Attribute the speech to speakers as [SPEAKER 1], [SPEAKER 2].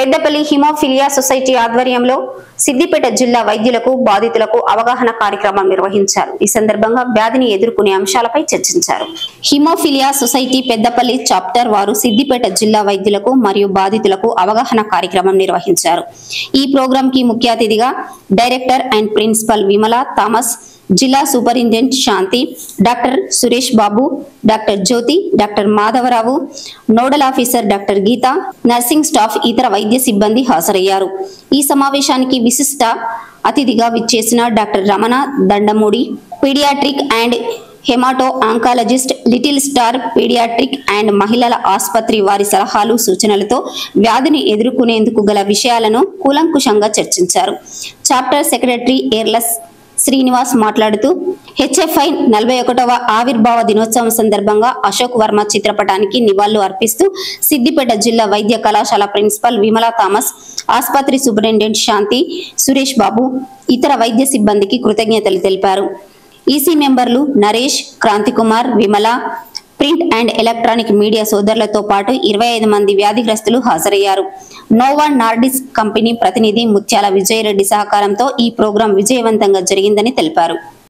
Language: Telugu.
[SPEAKER 1] పెద్దపల్లి హిమోఫిలియా సొసైటీ ఆధ్వర్యంలో సిద్దిపేట జిల్లా వైద్యులకు బాధితులకు అవగాహన కార్యక్రమం నిర్వహించారు. ఈ సందర్భంగా వ్యాధిని ఎదుర్కొనే అంశాలపై చర్చించారు. హిమోఫిలియా సొసైటీ పెద్దపల్లి చాప్టర్ వారు సిద్దిపేట జిల్లా వైద్యులకు మరియు బాధితులకు అవగాహన కార్యక్రమం నిర్వహించారు. ఈ ప్రోగ్రాం కి ముఖ్య అతిథిగా director and principal Vimala Thomas, జిల్లా superintendent Shanti, doctor Suresh Babu, doctor Jyothi, doctor Madhavarao, nodal officer doctor Geetha, nursing staff, ఇతర వైద్య సిబ్బంది హాజరయ్యారు. ఈ సమావేశానికి విశిష్ట అతిథిగా విచ్చేసిన doctor Ramana Dandamudi, paediatric and haemato oncologist, little star paediatric and మహిళల ఆసుపత్రి వారి సలహాలు సూచనలతో వ్యాధిని ఎదుర్కొనేందుకు గల విషయాలను కూలంకుషంగా చర్చించారు. చాప్టర్ సెక్రటరీ ఎర్లస్ శ్రీనివాస్ మాట్లాడుతూ హెచ్ఎఫ్ఐ 41వ ఆవిర్భావ దినోత్సవం సందర్భంగా అశోక్ వర్మ చిత్రపటానికి నివాళులు అర్పిస్తూ సిద్దిపేట జిల్లా వైద్య కళాశాల ప్రిన్సిపల్ విమలా థామస్, ఆసుపత్రి సూపరింటెండెంట్ శాంతి, సురేష్ బాబు, ఇతర వైద్య సిబ్బందికి కృతజ్ఞతలు తెలిపారు. ఈసీ మెంబర్లు Naresh, Kranthikumar, Vimala, print and electronic media సోదరులతో పాటు 25 మంది వ్యాధిగ్రస్తులు హాజరయ్యారు. నోవా నార్డిస్ కంపెనీ ప్రతినిధి ముత్యాల విజయరెడ్డి సహకారంతో ఈ ప్రోగ్రాం విజయవంతంగా జరిగిందని తెలిపారు.